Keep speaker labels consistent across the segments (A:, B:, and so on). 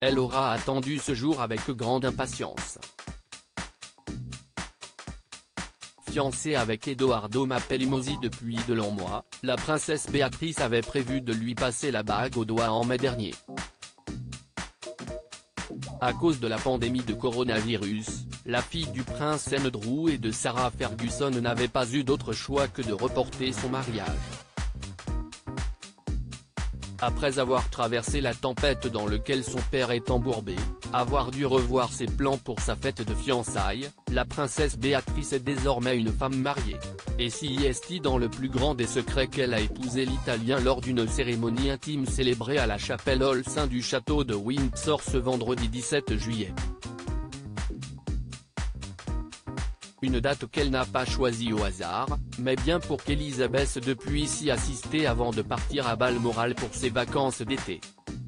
A: Elle aura attendu ce jour avec grande impatience. Fiancée avec Edoardo Mapelli-Mozzi depuis de longs mois, la princesse Béatrice avait prévu de lui passer la bague au doigt en mai dernier. À cause de la pandémie de coronavirus, la fille du prince Andrew et de Sarah Ferguson n'avait pas eu d'autre choix que de reporter son mariage. Après avoir traversé la tempête dans laquelle son père est embourbé, avoir dû revoir ses plans pour sa fête de fiançailles, la princesse Béatrice est désormais une femme mariée. Et si est dans le plus grand des secrets qu'elle a épousé l'Italien lors d'une cérémonie intime célébrée à la chapelle au sein du château de Windsor ce vendredi 17 juillet. Une date qu'elle n'a pas choisie au hasard, mais bien pour qu'Elisabeth puisse y assister avant de partir à Balmoral pour ses vacances d'été.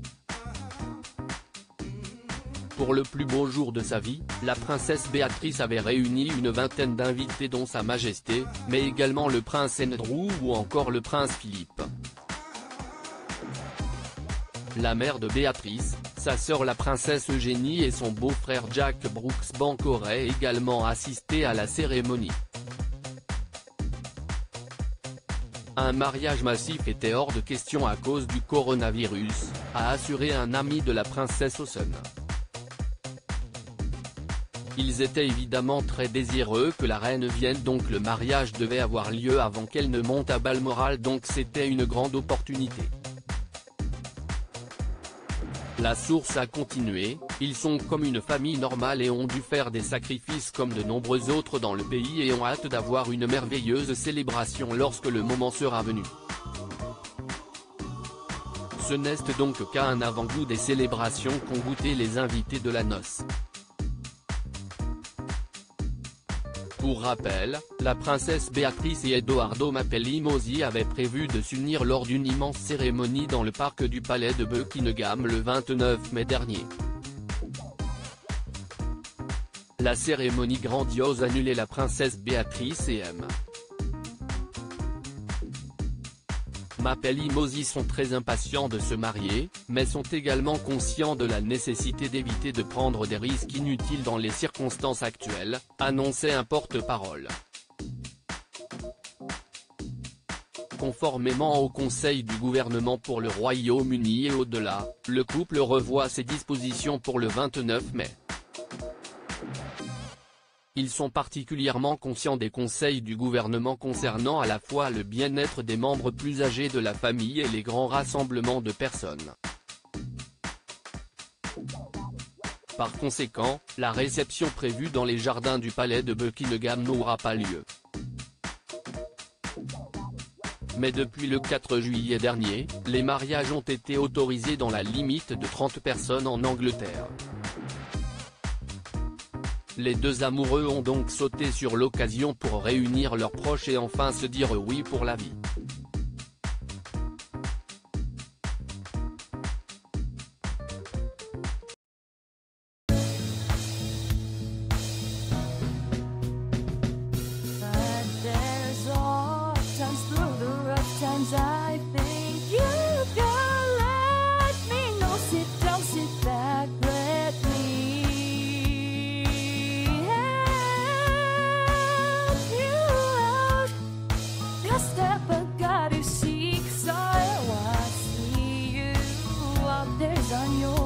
A: Pour le plus beau jour de sa vie, la princesse Béatrice avait réuni une vingtaine d'invités dont Sa Majesté, mais également le prince Andrew ou encore le prince Philippe. La mère de Béatrice, sa sœur la princesse Eugénie et son beau-frère Jack Brooksbank auraient également assisté à la cérémonie. Un mariage massif était hors de question à cause du coronavirus, a assuré un ami de la princesse Austin. Ils étaient évidemment très désireux que la reine vienne, donc le mariage devait avoir lieu avant qu'elle ne monte à Balmoral, donc c'était une grande opportunité. La source a continué, ils sont comme une famille normale et ont dû faire des sacrifices comme de nombreux autres dans le pays et ont hâte d'avoir une merveilleuse célébration lorsque le moment sera venu. Ce n'est donc qu'à un avant-goût des célébrations qu'ont goûté les invités de la noce. Pour rappel, la princesse Béatrice et Edoardo Mapelli-Mozzi avaient prévu de s'unir lors d'une immense cérémonie dans le parc du palais de Buckingham le 29 mai dernier. La cérémonie grandiose annulée, la princesse Béatrice et M. Mapelli-Mozzi sont très impatients de se marier, mais sont également conscients de la nécessité d'éviter de prendre des risques inutiles dans les circonstances actuelles, annonçait un porte-parole. Conformément au Conseil du gouvernement pour le Royaume-Uni et au-delà, le couple revoit ses dispositions pour le 29 mai. Ils sont particulièrement conscients des conseils du gouvernement concernant à la fois le bien-être des membres plus âgés de la famille et les grands rassemblements de personnes. Par conséquent, la réception prévue dans les jardins du palais de Buckingham n'aura pas lieu. Mais depuis le 4 juillet dernier, les mariages ont été autorisés dans la limite de 30 personnes en Angleterre. Les deux amoureux ont donc sauté sur l'occasion pour réunir leurs proches et enfin se dire oui pour la vie.
B: On your